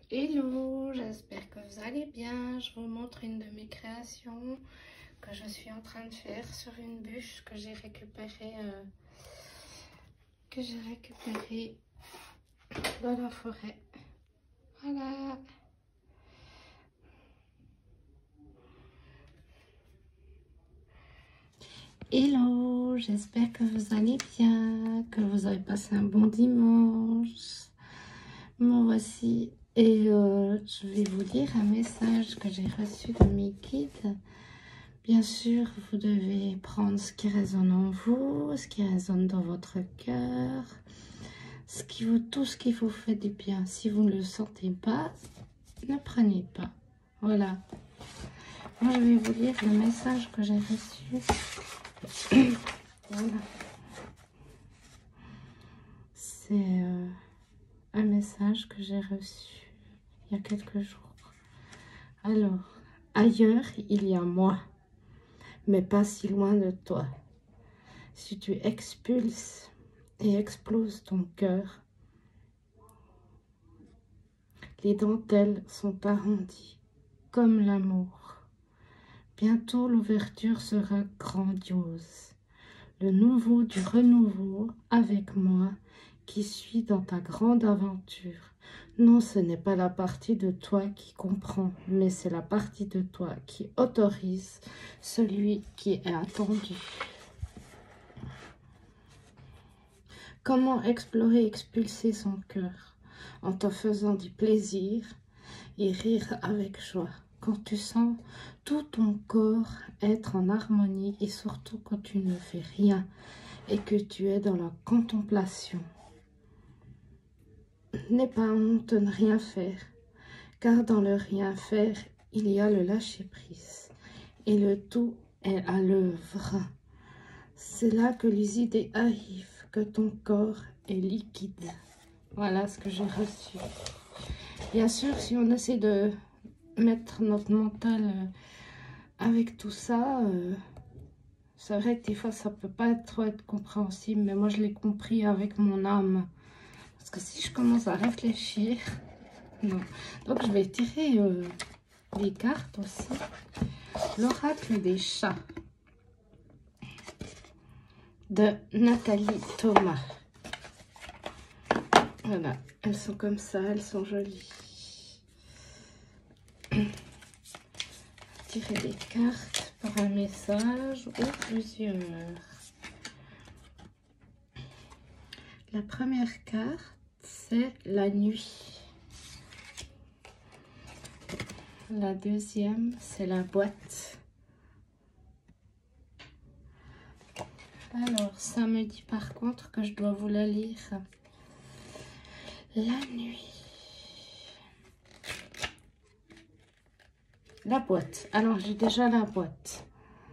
Hello, j'espère que vous allez bien. Je vous montre une de mes créations que je suis en train de faire sur une bûche que j'ai récupérée dans la forêt. Voilà. Hello, j'espère que vous allez bien, que vous avez passé un bon dimanche. Moi voici et je vais vous lire un message que j'ai reçu de mes guides. Bien sûr, vous devez prendre ce qui résonne en vous, ce qui résonne dans votre cœur, tout ce qui vous fait du bien. Si vous ne le sentez pas, ne prenez pas. Voilà. Moi, je vais vous lire le message que j'ai reçu. Voilà. C'est un message que j'ai reçu il y a quelques jours. Alors, ailleurs, il y a moi, mais pas si loin de toi. Si tu expulses et exploses ton cœur, les dentelles sont arrondies comme l'amour. Bientôt l'ouverture sera grandiose. Le nouveau du renouveau avec moi qui suis dans ta grande aventure. Non, ce n'est pas la partie de toi qui comprend, mais c'est la partie de toi qui autorise celui qui est attendu. Comment explorer, expulser son cœur en te faisant du plaisir et rire avec joie. Quand tu sens tout ton corps être en harmonie et surtout quand tu ne fais rien et que tu es dans la contemplation. N'aie pas honte de ne rien faire, car dans le rien faire, il y a le lâcher-prise et le tout est à l'œuvre. C'est là que les idées arrivent, que ton corps est liquide. Voilà ce que j'ai reçu. Bien sûr, si on essaie de mettre notre mental avec tout ça, c'est vrai que des fois ça peut pas trop être compréhensible, mais moi je l'ai compris avec mon âme. Parce que si je commence à réfléchir, non. Donc je vais tirer les cartes aussi. L'oracle des chats de Nathalie Thomas. Voilà, elles sont comme ça, elles sont jolies. Tirer des cartes pour un message ou plusieurs. La première carte, c'est la nuit. La deuxième, c'est la boîte. Alors, ça me dit par contre que je dois vous la lire. La nuit. La boîte. Alors, j'ai déjà la boîte.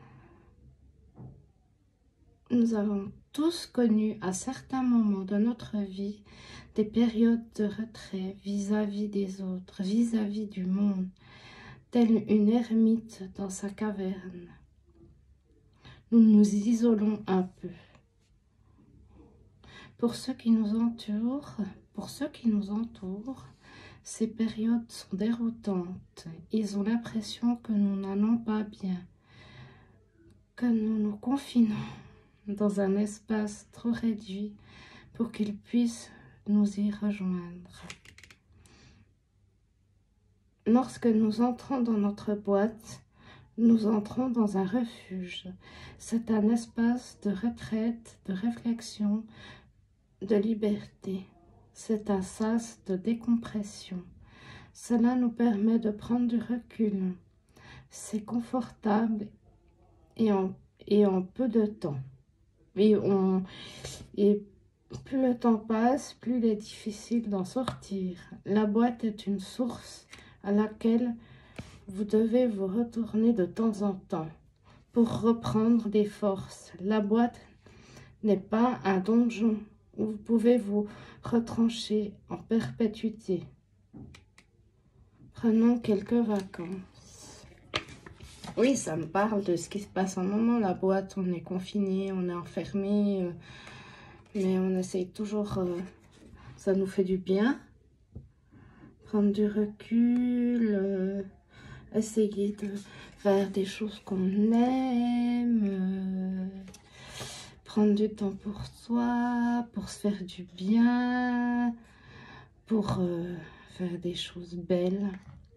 Nous avons tous connu à certains moments de notre vie des périodes de retrait vis-à-vis des autres, vis-à-vis du monde, telle une ermite dans sa caverne. Nous nous isolons un peu. Pour ceux qui nous entourent, ces périodes sont déroutantes. Ils ont l'impression que nous n'allons pas bien, que nous nous confinons dans un espace trop réduit pour qu'ils puissent nous y rejoindre. Lorsque nous entrons dans notre boîte, nous entrons dans un refuge. C'est un espace de retraite, de réflexion, de liberté. C'est un sas de décompression. Cela nous permet de prendre du recul. C'est confortable et en peu de temps. Et plus le temps passe, plus il est difficile d'en sortir. La boîte est une source à laquelle vous devez vous retourner de temps en temps pour reprendre des forces. La boîte n'est pas un donjon où vous pouvez vous retrancher en perpétuité. Prenons quelques vacances. Oui, ça me parle de ce qui se passe en moment. La boîte, on est confiné, on est enfermé, mais on essaye toujours, ça nous fait du bien. prendre du recul, essayer de faire des choses qu'on aime, prendre du temps pour soi, pour se faire du bien, pour faire des choses belles.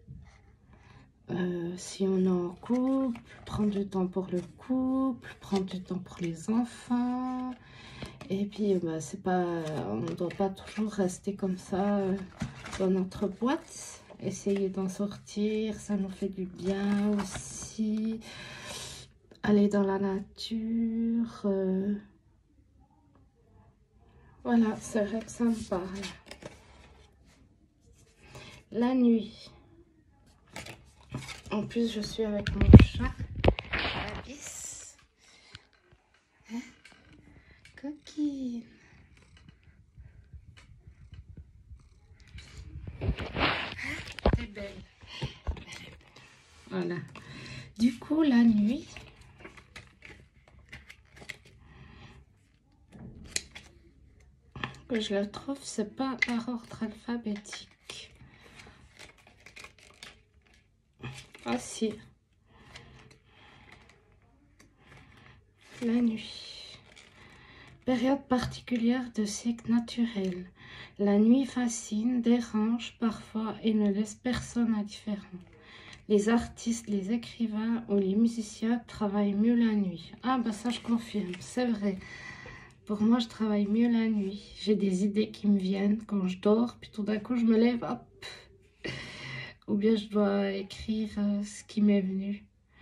Si on est en couple, prendre du temps pour le couple, prendre du temps pour les enfants. Et puis, c'est pas, on ne doit pas toujours rester comme ça dans notre boîte. Essayer d'en sortir, ça nous fait du bien aussi. Aller dans la nature. Voilà, c'est vrai que ça me parle. La nuit. En plus, je suis avec mon chat, Abyss. Hein? Coquine. T'es belle. Voilà. Du coup, la nuit, que je le trouve, c'est pas par ordre alphabétique. Ah si. La nuit. Période particulière de cycle naturel. La nuit fascine, dérange parfois et ne laisse personne indifférent. Les artistes, les écrivains ou les musiciens travaillent mieux la nuit. Ah bah ça je confirme, c'est vrai. Pour moi je travaille mieux la nuit. J'ai des idées qui me viennent quand je dors, puis tout d'un coup je me lève, hop. Ou bien je dois écrire ce qui m'est venu.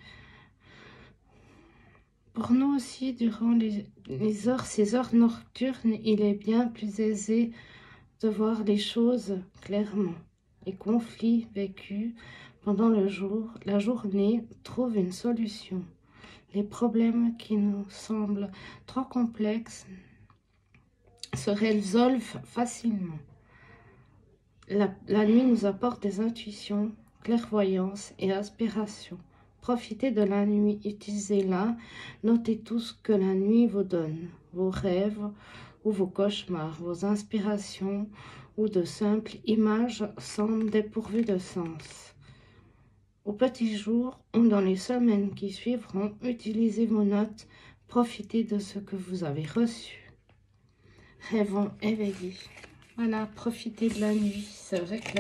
Pour nous aussi, durant ces heures nocturnes, il est bien plus aisé de voir les choses clairement. Les conflits vécus pendant le jour, la journée, trouvent une solution. Les problèmes qui nous semblent trop complexes se résolvent facilement. La nuit nous apporte des intuitions, clairvoyance et inspiration. Profitez de la nuit, utilisez-la. Notez tout ce que la nuit vous donne, vos rêves ou vos cauchemars, vos inspirations ou de simples images semblent dépourvues de sens. Au petit jour ou dans les semaines qui suivront, utilisez vos notes, profitez de ce que vous avez reçu. Rêvons éveillés. Voilà, profitez de la nuit. C'est vrai que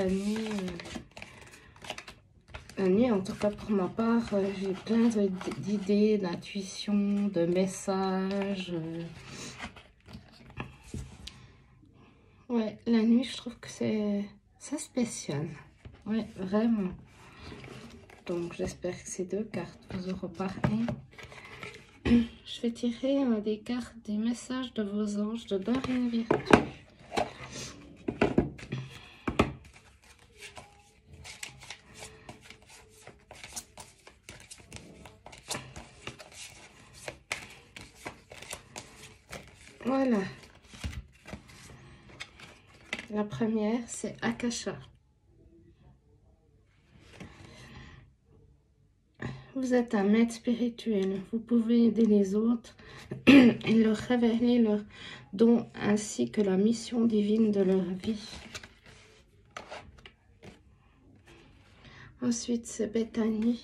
la nuit, en tout cas pour ma part, j'ai plein d'idées, d'intuitions, de messages. Ouais, la nuit, je trouve que c'est spécial. Ouais, vraiment. Donc, j'espère que ces deux cartes vous auront parlé. Je vais tirer des cartes, des messages de vos anges de Dorine Virtue. Voilà. La première, c'est Akasha. Vous êtes un maître spirituel. Vous pouvez aider les autres et leur révéler leurs dons ainsi que la mission divine de leur vie. Ensuite, c'est Bethany.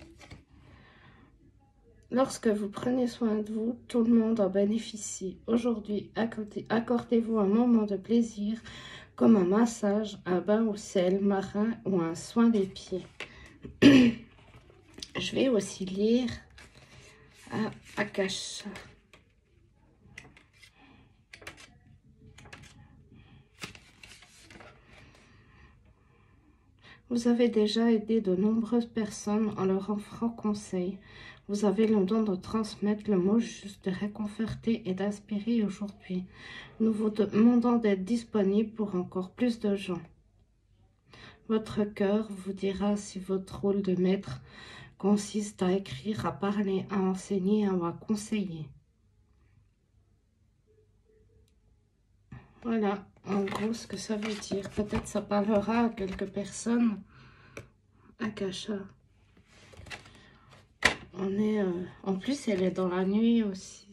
Lorsque vous prenez soin de vous, tout le monde en bénéficie. Aujourd'hui, accordez-vous un moment de plaisir comme un massage, un bain au sel marin ou un soin des pieds. Je vais aussi lire Akasha. Vous avez déjà aidé de nombreuses personnes en leur offrant conseil. Vous avez le don de transmettre le mot juste, de réconforter et d'inspirer aujourd'hui. Nous vous demandons d'être disponible pour encore plus de gens. Votre cœur vous dira si votre rôle de maître consiste à écrire, à parler, à enseigner ou à conseiller. Voilà, en gros, ce que ça veut dire. Peut-être ça parlera à quelques personnes. Akasha. En plus, elle est dans la nuit aussi.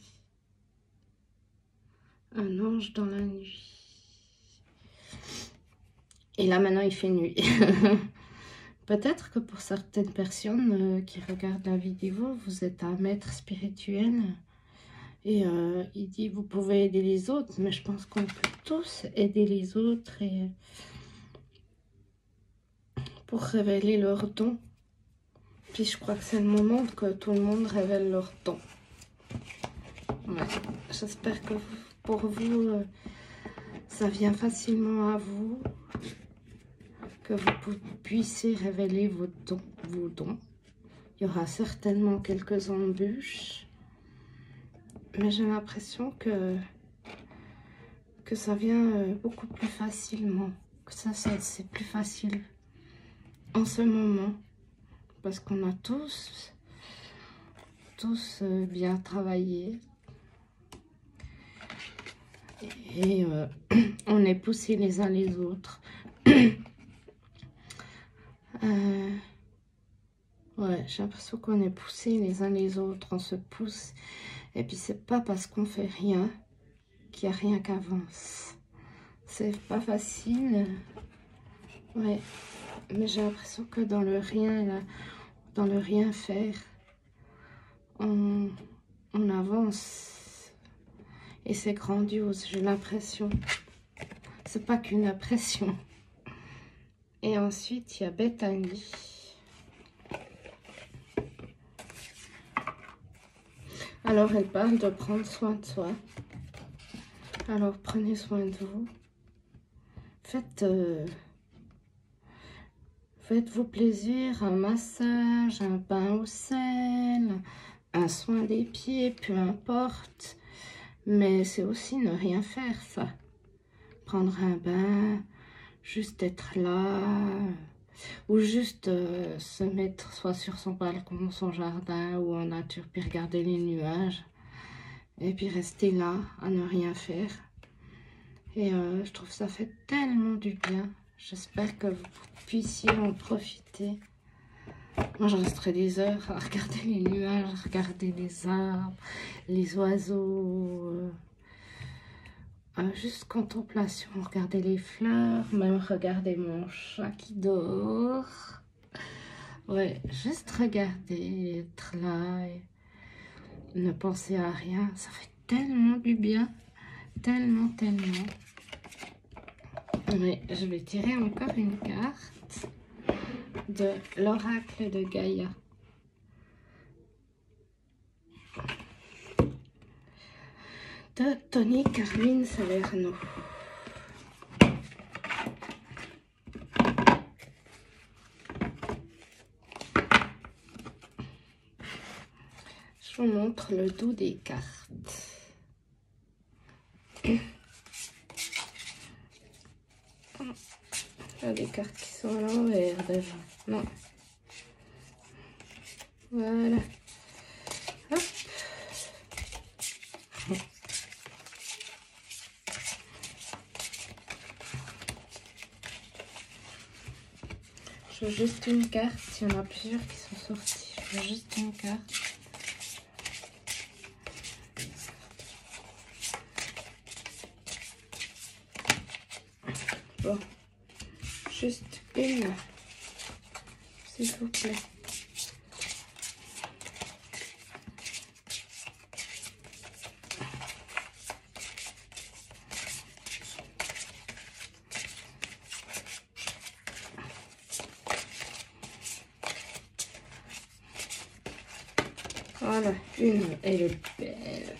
Un ange dans la nuit. Et là, maintenant, il fait nuit. Peut-être que pour certaines personnes qui regardent la vidéo, vous êtes un maître spirituel. Et il dit, vous pouvez aider les autres. Mais je pense qu'on peut tous aider les autres et pour révéler leurs dons. Puis je crois que c'est le moment que tout le monde révèle leurs dons. Ouais. J'espère que pour vous, ça vient facilement à vous. Que vous puissiez révéler vos dons. Il y aura certainement quelques embûches. Mais j'ai l'impression que ça vient beaucoup plus facilement. Que ça c'est plus facile en ce moment. Parce qu'on a tous bien travaillé. Et on est poussés les uns les autres. Ouais, j'ai l'impression qu'on est poussés les uns les autres. On se pousse. Et puis c'est pas parce qu'on fait rien qu'il n'y a rien qui avance. C'est pas facile. Ouais. Mais j'ai l'impression que dans le rien, là, dans le rien faire, on avance. Et c'est grandiose, j'ai l'impression. C'est pas qu'une impression. Et ensuite, il y a Bethany. Alors, elle parle de prendre soin de soi. Alors, prenez soin de vous. Faites-vous plaisir, un massage, un bain au sel, un soin des pieds, peu importe. Mais c'est aussi ne rien faire, ça. Prendre un bain, juste être là, ou juste se mettre soit sur son balcon, son jardin, ou en nature, puis regarder les nuages. Et puis rester là, à ne rien faire. Et je trouve que ça fait tellement du bien. J'espère que vous puissiez en profiter. Moi, je resterai des heures à regarder les nuages, à regarder les arbres, les oiseaux. Juste contemplation, regarder les fleurs, même regarder mon chat qui dort. Ouais, juste regarder, être là et ne penser à rien. Ça fait tellement du bien. Tellement, tellement. Mais je vais tirer encore une carte de l'oracle de Gaïa. De Tony Carmine Salerno. Je vous montre le dos des cartes. Il y a des cartes qui sont à l'envers déjà. Non. Voilà. Hop. Je veux juste une carte. Il y en a plusieurs qui sont sortis. Je veux juste une carte. Bon. Juste une. S'il vous plaît. Voilà, une, elle est belle.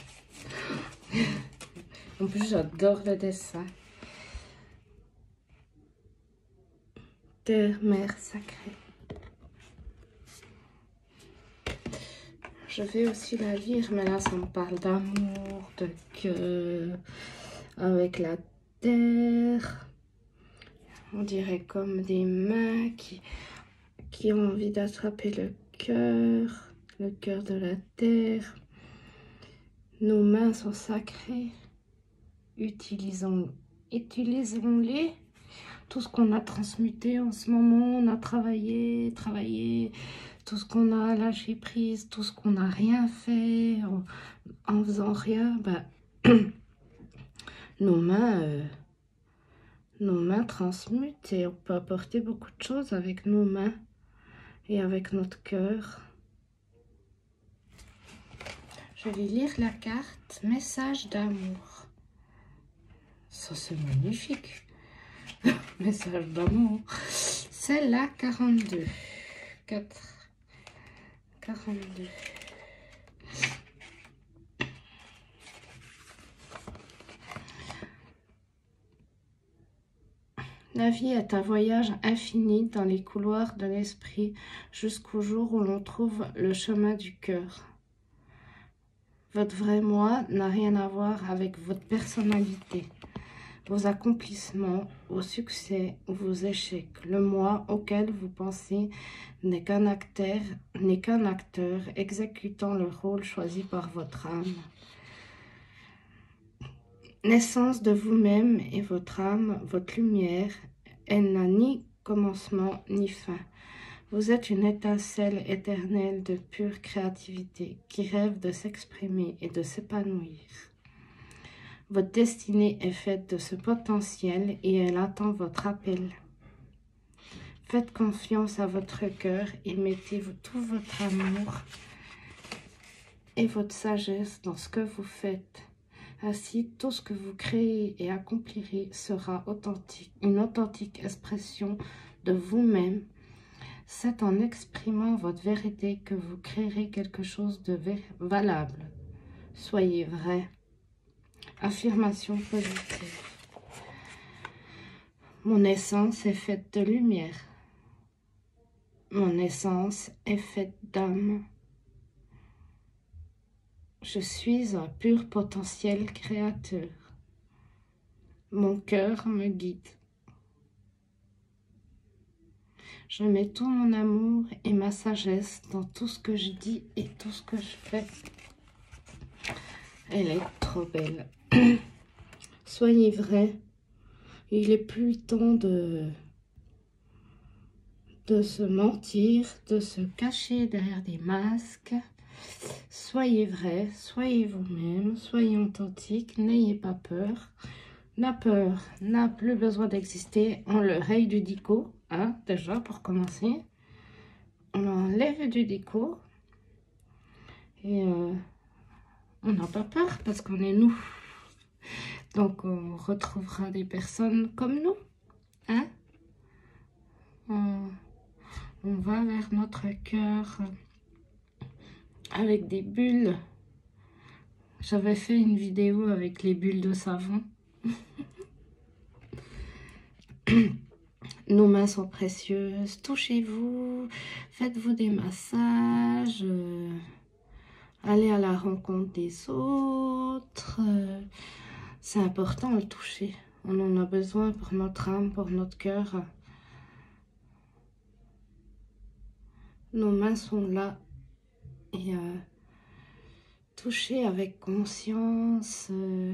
En plus, j'adore le dessin. Terre, mère sacrée. Je vais aussi la lire, mais là, ça me parle d'amour, de cœur, avec la terre. On dirait comme des mains qui ont envie d'attraper le cœur de la terre. Nos mains sont sacrées. Utilisons-les. Tout ce qu'on a transmuté en ce moment, on a travaillé, tout ce qu'on a lâché prise, tout ce qu'on n'a rien fait, en faisant rien, ben, nos mains Nos mains transmutent et on peut apporter beaucoup de choses avec nos mains et avec notre cœur. Je vais lire la carte Message d'amour. Ça, c'est magnifique. Message d'amour. C'est la 42. 42. La vie est un voyage infini dans les couloirs de l'esprit jusqu'au jour où l'on trouve le chemin du cœur. Votre vrai moi n'a rien à voir avec votre personnalité, vos accomplissements, vos succès ou vos échecs. Le moi auquel vous pensez n'est qu'un acteur exécutant le rôle choisi par votre âme. Naissance de vous-même et votre âme, votre lumière, elle n'a ni commencement ni fin. Vous êtes une étincelle éternelle de pure créativité qui rêve de s'exprimer et de s'épanouir. Votre destinée est faite de ce potentiel et elle attend votre appel. Faites confiance à votre cœur et mettez tout votre amour et votre sagesse dans ce que vous faites. Ainsi, tout ce que vous créez et accomplirez sera authentique, une authentique expression de vous-même. C'est en exprimant votre vérité que vous créerez quelque chose de valable. Soyez vrai. Affirmation positive. Mon essence est faite de lumière. Mon essence est faite d'âme. Je suis un pur potentiel créateur. Mon cœur me guide. Je mets tout mon amour et ma sagesse dans tout ce que je dis et tout ce que je fais. Elle est trop belle. Soyez vrai. Il est plus temps de se mentir, de se cacher derrière des masques. Soyez vrai, soyez vous-même, soyez authentique, n'ayez pas peur. La peur n'a plus besoin d'exister. On le raye du dico, hein, déjà pour commencer. On l'enlève du dico. Et on n'a pas peur parce qu'on est nous. Donc on retrouvera des personnes comme nous. Hein? On va vers notre cœur avec des bulles. J'avais fait une vidéo avec les bulles de savon. Nos mains sont précieuses. Touchez-vous. Faites-vous des massages. Allez à la rencontre des autres. C'est important le toucher. On en a besoin pour notre âme, pour notre cœur. Nos mains sont là. Et touchez avec conscience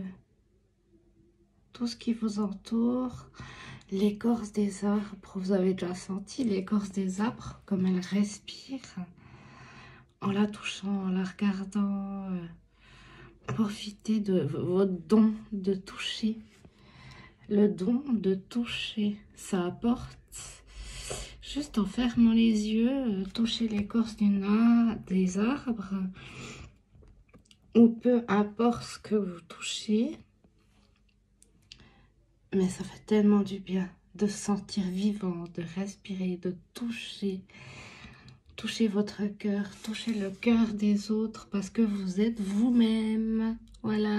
tout ce qui vous entoure. L'écorce des arbres, vous avez déjà senti l'écorce des arbres, comme elle respire. En la touchant, en la regardant, profitez de votre don de toucher. Le don de toucher, ça apporte. Juste en fermant les yeux, toucher l'écorce des arbres, ou peu importe ce que vous touchez. Mais ça fait tellement du bien de se sentir vivant, de respirer, de toucher. Touchez votre cœur, touchez le cœur des autres parce que vous êtes vous-même. Voilà.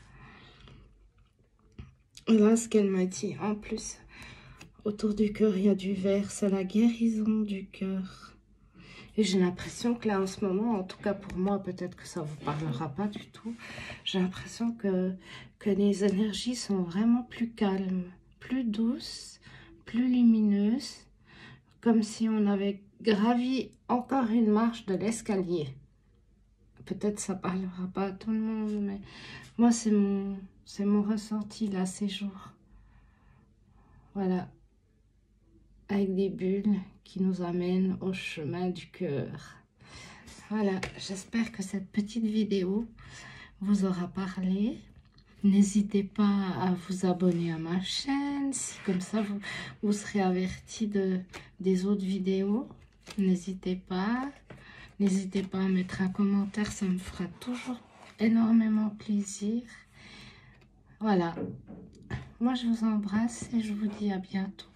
Là, ce qu'elle m'a dit, en plus, autour du cœur, il y a du vert. C'est la guérison du cœur. Et j'ai l'impression que là, en ce moment, en tout cas pour moi, peut-être que ça ne vous parlera pas du tout, j'ai l'impression que les énergies sont vraiment plus calmes, plus douces, plus lumineuses, comme si on avait gravi encore une marche de l'escalier. Peut-être ça ne parlera pas à tout le monde, mais moi, c'est mon ressenti là, ces jours. Voilà. Avec des bulles qui nous amènent au chemin du cœur. Voilà, j'espère que cette petite vidéo vous aura parlé. N'hésitez pas à vous abonner à ma chaîne, comme ça vous serez averti des autres vidéos. N'hésitez pas. N'hésitez pas à mettre un commentaire, ça me fera toujours énormément plaisir. Voilà. Moi, je vous embrasse et je vous dis à bientôt.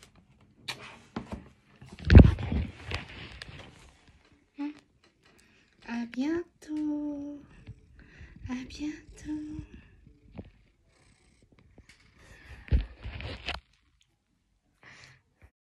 À bientôt. À bientôt.